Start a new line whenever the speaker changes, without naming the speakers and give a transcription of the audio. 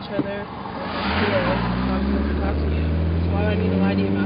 each other.
Yeah.
I'm going to talk to you. So why do I need to lie to you